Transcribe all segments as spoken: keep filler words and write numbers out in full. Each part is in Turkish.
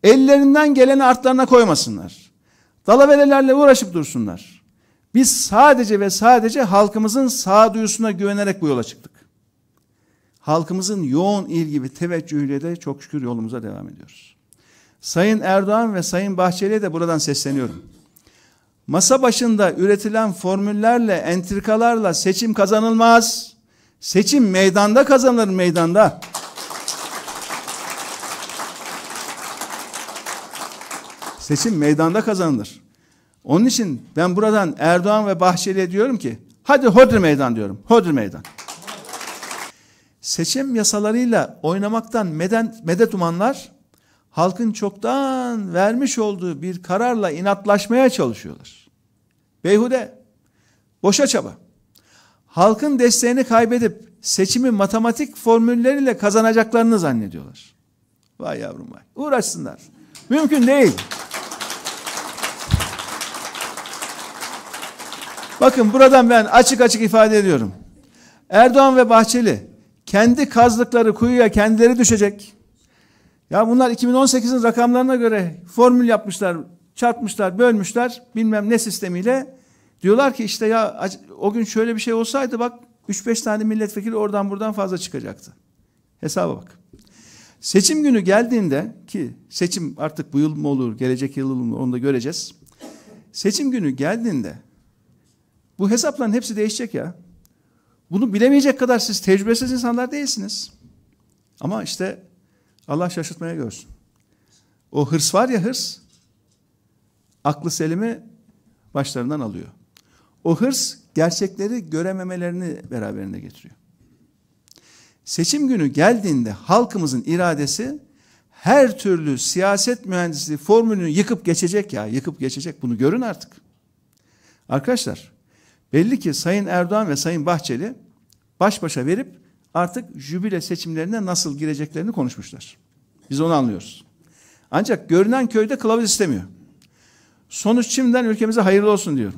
ellerinden geleni artlarına koymasınlar. Dalaverelerle uğraşıp dursunlar. Biz sadece ve sadece halkımızın sağduyusuna güvenerek bu yola çıktık. Halkımızın yoğun ilgi ve teveccühüyle de çok şükür yolumuza devam ediyoruz. Sayın Erdoğan ve Sayın Bahçeli'ye de buradan sesleniyorum. Masa başında üretilen formüllerle, entrikalarla seçim kazanılmaz. Seçim meydanda kazanılır, meydanda. Seçim meydanda kazanılır. Onun için ben buradan Erdoğan ve Bahçeli'ye diyorum ki, hadi hodri meydan diyorum, hodri meydan. Seçim yasalarıyla oynamaktan meden, medet umanlar, halkın çoktan vermiş olduğu bir kararla inatlaşmaya çalışıyorlar. Beyhude, boşa çaba. Halkın desteğini kaybedip seçimi matematik formülleriyle kazanacaklarını zannediyorlar. Vay yavrum vay. Uğraşsınlar. Mümkün değil. Bakın buradan ben açık açık ifade ediyorum. Erdoğan ve Bahçeli kendi kazdıkları kuyuya kendileri düşecek. Ya bunlar iki bin on sekizin rakamlarına göre formül yapmışlar, çarpmışlar, bölmüşler bilmem ne sistemiyle. Diyorlar ki işte ya o gün şöyle bir şey olsaydı bak üç beş tane milletvekili oradan buradan fazla çıkacaktı. Hesaba bak. Seçim günü geldiğinde ki seçim artık bu yıl mı olur, gelecek yıl mı onu da göreceğiz. Seçim günü geldiğinde bu hesapların hepsi değişecek ya. Bunu bilemeyecek kadar siz tecrübesiz insanlar değilsiniz. Ama işte Allah şaşırtmaya görsün. O hırs var ya hırs, aklı selimi başlarından alıyor. O hırs gerçekleri görememelerini beraberinde getiriyor. Seçim günü geldiğinde halkımızın iradesi her türlü siyaset mühendisliği formülünü yıkıp geçecek ya, yıkıp geçecek. Bunu görün artık. Arkadaşlar, belli ki Sayın Erdoğan ve Sayın Bahçeli baş başa verip artık jübile seçimlerine nasıl gireceklerini konuşmuşlar. Biz onu anlıyoruz. Ancak görünen köyde kılavuz istemiyor. Sonuç şimdiden ülkemize hayırlı olsun diyorum.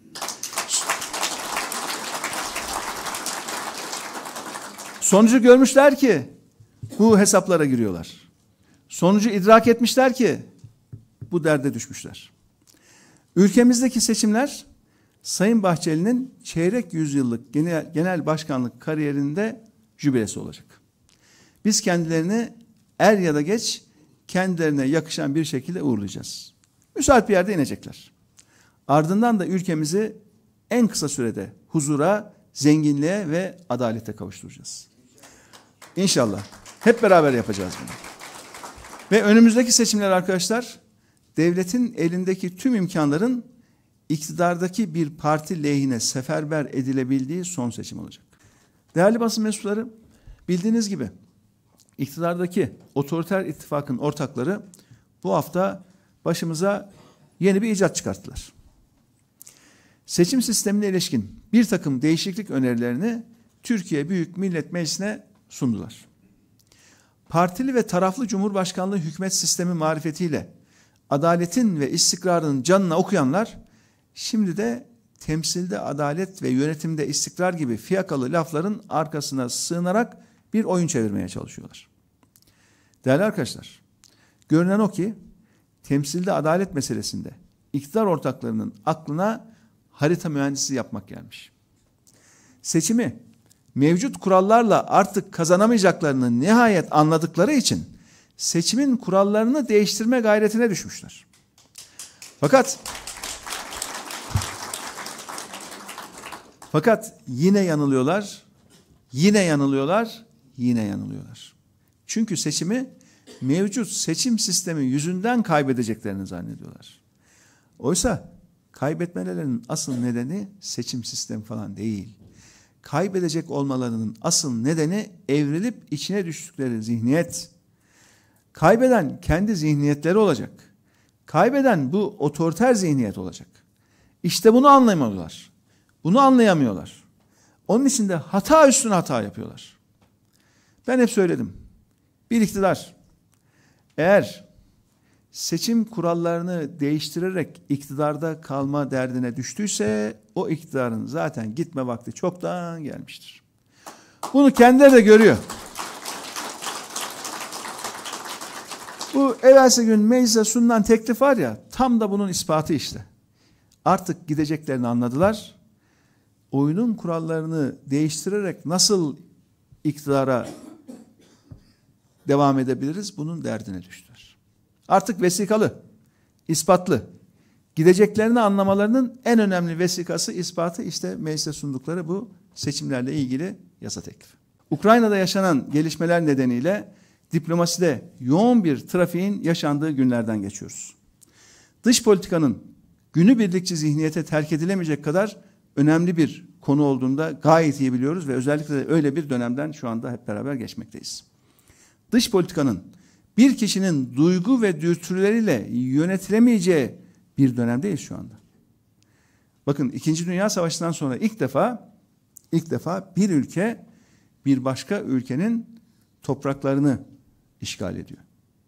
Sonucu görmüşler ki bu hesaplara giriyorlar. Sonucu idrak etmişler ki bu derde düşmüşler. Ülkemizdeki seçimler Sayın Bahçeli'nin çeyrek yüzyıllık genel, genel başkanlık kariyerinde jübilesi olacak. Biz kendilerini er ya da geç kendilerine yakışan bir şekilde uğurlayacağız. Müsait bir yerde inecekler. Ardından da ülkemizi en kısa sürede huzura, zenginliğe ve adalete kavuşturacağız. İnşallah. Hep beraber yapacağız bunu. Ve önümüzdeki seçimler arkadaşlar, devletin elindeki tüm imkanların iktidardaki bir parti lehine seferber edilebildiği son seçim olacak. Değerli basın mensupları, bildiğiniz gibi iktidardaki otoriter ittifakın ortakları bu hafta başımıza yeni bir icat çıkarttılar. Seçim sistemine ilişkin bir takım değişiklik önerilerini Türkiye Büyük Millet Meclisi'ne sundular. Partili ve taraflı Cumhurbaşkanlığı hükümet sistemi marifetiyle adaletin ve istikrarın canına okuyanlar şimdi de temsilde adalet ve yönetimde istikrar gibi fiyakalı lafların arkasına sığınarak bir oyun çevirmeye çalışıyorlar. Değerli arkadaşlar, görünen o ki temsilde adalet meselesinde iktidar ortaklarının aklına harita mühendisi yapmak gelmiş. Seçimi mevcut kurallarla artık kazanamayacaklarını nihayet anladıkları için seçimin kurallarını değiştirme gayretine düşmüşler. Fakat fakat yine yanılıyorlar, yine yanılıyorlar, yine yanılıyorlar. Çünkü seçimi mevcut seçim sistemi yüzünden kaybedeceklerini zannediyorlar. Oysa kaybetmelerinin asıl nedeni seçim sistemi falan değil. Kaybedecek olmalarının asıl nedeni evrilip içine düştükleri zihniyet. Kaybeden kendi zihniyetleri olacak. Kaybeden bu otoriter zihniyet olacak. İşte bunu anlayamıyorlar. Bunu anlayamıyorlar. Onun için de hata üstüne hata yapıyorlar. Ben hep söyledim. Bir iktidar eğer seçim kurallarını değiştirerek iktidarda kalma derdine düştüyse o iktidarın zaten gitme vakti çoktan gelmiştir. Bunu kendileri de görüyor. Bu evvelsi gün meclise sunulan teklif var ya, tam da bunun ispatı işte. Artık gideceklerini anladılar. Oyunun kurallarını değiştirerek nasıl iktidara devam edebiliriz? Bunun derdine düştüler. Artık vesikalı, ispatlı. Gideceklerini anlamalarının en önemli vesikası, ispatı işte meclise sundukları bu seçimlerle ilgili yasa teklifi. Ukrayna'da yaşanan gelişmeler nedeniyle diplomaside yoğun bir trafiğin yaşandığı günlerden geçiyoruz. Dış politikanın günübirlikçi zihniyete terk edilemeyecek kadar önemli bir konu olduğunu da gayet iyi biliyoruz ve özellikle de öyle bir dönemden şu anda hep beraber geçmekteyiz. Dış politikanın bir kişinin duygu ve dürtüleriyle yönetilemeyeceği bir dönemdeyiz şu anda. Bakın, İkinci Dünya Savaşı'ndan sonra ilk defa ilk defa bir ülke bir başka ülkenin topraklarını işgal ediyor.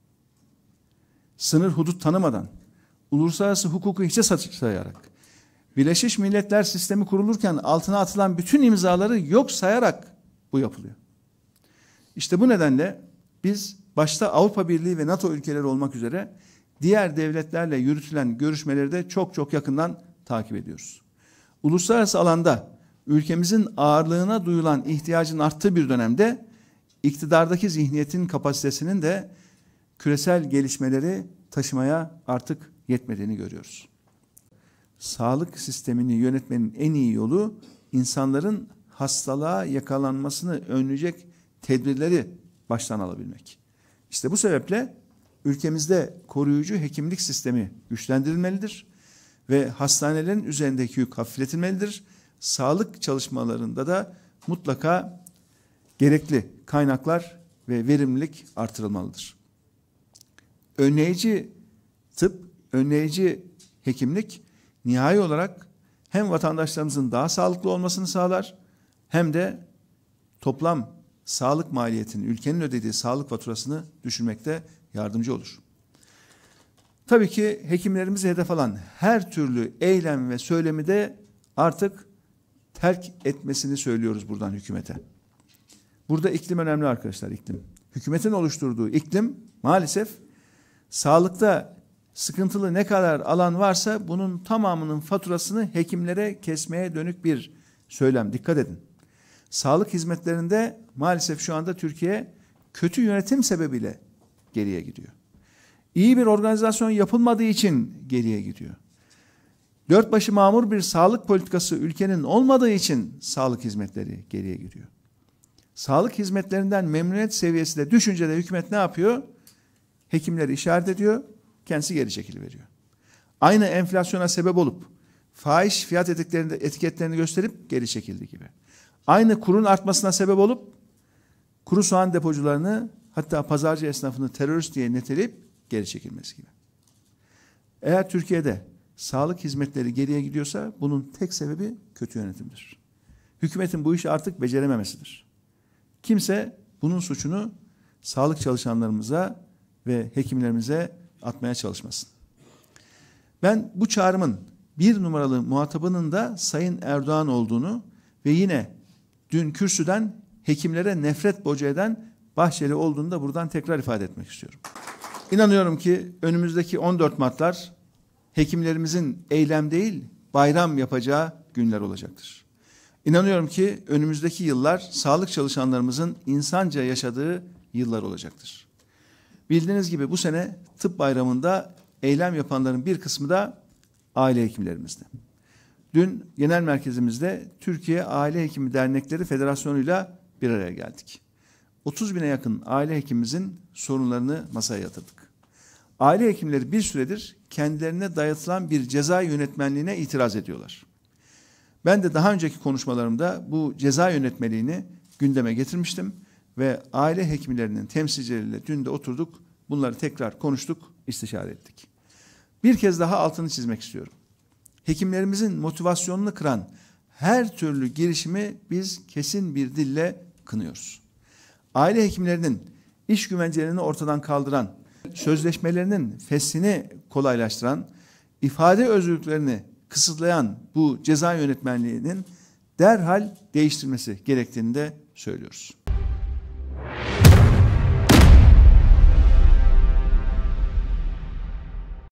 Sınır hudut tanımadan, uluslararası hukuku hiçe sayarak, Birleşmiş Milletler sistemi kurulurken altına atılan bütün imzaları yok sayarak bu yapılıyor. İşte bu nedenle biz başta Avrupa Birliği ve NATO ülkeleri olmak üzere diğer devletlerle yürütülen görüşmeleri de çok çok yakından takip ediyoruz. Uluslararası alanda ülkemizin ağırlığına duyulan ihtiyacın arttığı bir dönemde iktidardaki zihniyetin kapasitesinin de küresel gelişmeleri taşımaya artık yetmediğini görüyoruz. Sağlık sistemini yönetmenin en iyi yolu insanların hastalığa yakalanmasını önleyecek tedbirleri baştan alabilmek. İşte bu sebeple ülkemizde koruyucu hekimlik sistemi güçlendirilmelidir ve hastanelerin üzerindeki yük hafifletilmelidir. Sağlık çalışmalarında da mutlaka gerekli kaynaklar ve verimlilik artırılmalıdır. Önleyici tıp, önleyici hekimlik nihai olarak hem vatandaşlarımızın daha sağlıklı olmasını sağlar hem de toplam sağlık maliyetini, ülkenin ödediği sağlık faturasını düşürmekte yardımcı olur. Tabii ki hekimlerimizi hedef alan her türlü eylem ve söylemi de artık terk etmesini söylüyoruz buradan hükümete. Burada iklim önemli arkadaşlar, iklim. Hükümetin oluşturduğu iklim maalesef sağlıkta sıkıntılı ne kadar alan varsa bunun tamamının faturasını hekimlere kesmeye dönük bir söylem. Dikkat edin. Sağlık hizmetlerinde maalesef şu anda Türkiye kötü yönetim sebebiyle geriye gidiyor. İyi bir organizasyon yapılmadığı için geriye gidiyor. Dört başı mamur bir sağlık politikası ülkenin olmadığı için sağlık hizmetleri geriye gidiyor. Sağlık hizmetlerinden memnuniyet seviyesi de düşünce de hükümet ne yapıyor? Hekimleri işaret ediyor, kendisi geri çekiliveriyor. Aynı enflasyona sebep olup fahiş fiyat etiketlerini, etiketlerini gösterip geri çekildi gibi. Aynı kurun artmasına sebep olup kuru soğan depocularını, hatta pazarcı esnafını terörist diye niteleyip geri çekilmesi gibi. Eğer Türkiye'de sağlık hizmetleri geriye gidiyorsa bunun tek sebebi kötü yönetimdir. Hükümetin bu işi artık becerememesidir. Kimse bunun suçunu sağlık çalışanlarımıza ve hekimlerimize atmaya çalışmasın. Ben bu çağrımın bir numaralı muhatabının da Sayın Erdoğan olduğunu ve yine dün kürsüden hekimlere nefret boca eden Bahçeli olduğunu da buradan tekrar ifade etmek istiyorum. İnanıyorum ki önümüzdeki on dört Mart'lar hekimlerimizin eylem değil bayram yapacağı günler olacaktır. İnanıyorum ki önümüzdeki yıllar sağlık çalışanlarımızın insanca yaşadığı yıllar olacaktır. Bildiğiniz gibi bu sene tıp bayramında eylem yapanların bir kısmı da aile hekimlerimizdi. Dün genel merkezimizde Türkiye Aile Hekimi Dernekleri Federasyonu'yla bir araya geldik. otuz bine yakın aile hekimimizin sorunlarını masaya yatırdık. Aile hekimleri bir süredir kendilerine dayatılan bir ceza yönetmenliğine itiraz ediyorlar. Ben de daha önceki konuşmalarımda bu ceza yönetmeliğini gündeme getirmiştim ve aile hekimlerinin temsilcileriyle dün de oturduk, bunları tekrar konuştuk, istişare ettik. Bir kez daha altını çizmek istiyorum. Hekimlerimizin motivasyonunu kıran her türlü girişimi biz kesin bir dille kınıyoruz. Aile hekimlerinin iş güvencelerini ortadan kaldıran, sözleşmelerinin feshini kolaylaştıran, ifade özgürlüklerini kısıtlayan bu ceza yönetmenliğinin derhal değiştirilmesi gerektiğini de söylüyoruz.